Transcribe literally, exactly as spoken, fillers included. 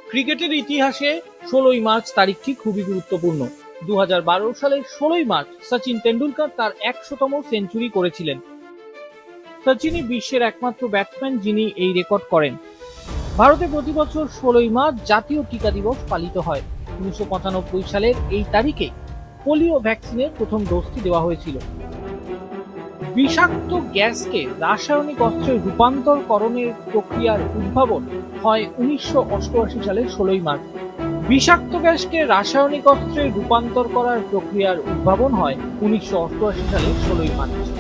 ক্রিকেটের ইতিহাসে ষোলোই মার্চ তারিখটি খুবই গুরুত্বপূর্ণ। দু হাজার বারো সালের ষোলোই মার্চ সচিন তেন্ডুলকর তার একশোতম সেঞ্চুরি করেছিলেন। সচিনই বিশ্বের একমাত্র ব্যাটসম্যান যিনি এই রেকর্ড করেন। ভারতে প্রতি বছর ষোলোই মার্চ জাতীয় টিকা দিবস পালিত হয়। উনিশশো পঁচানব্বই সালের এই তারিখে পোলিও ভ্যাকসিনের প্রথম ডোজটি দেওয়া হয়েছিল। বিষাক্ত গ্যাসকে রাসায়নিক অস্ত্রে রূপান্তরকরণের প্রক্রিয়ার উদ্ভাবন হয় উনিশশো অষ্টআশি সালের ষোলোই মার্চ। বিষাক্ত গ্যাসকে রাসায়নিক অস্ত্রে রূপান্তর করার প্রক্রিয়ার উদ্ভাবন হয় উনিশশো অষ্টআশি সালের ষোলোই মার্চ।